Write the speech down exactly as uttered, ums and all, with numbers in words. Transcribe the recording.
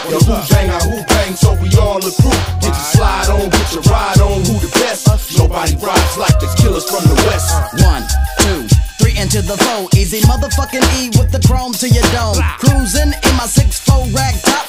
The who bang, I who bang, so we all a crew. Get your slide on, get your ride on, who the best? Nobody rides like the killers from the west. One, two, three into the four. Easy motherfucking E with the chrome to your dome. Cruising in my six four rag top.